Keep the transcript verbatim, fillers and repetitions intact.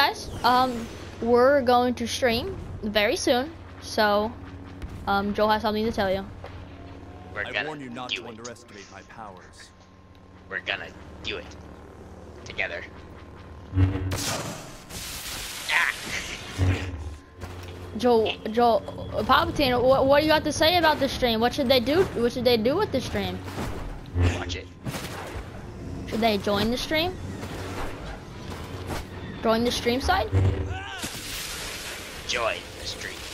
guys, um, we're going to stream very soon. So, um, Joel has something to tell you. We're I gonna warn you not do to it. underestimate my powers. We're gonna do it together. Ah. Joel, Joel, Palpatine, what, what do you have to say about the stream? What should they do? What should they do with the stream? Watch it. Should they join the stream? Join the stream side? Join the stream.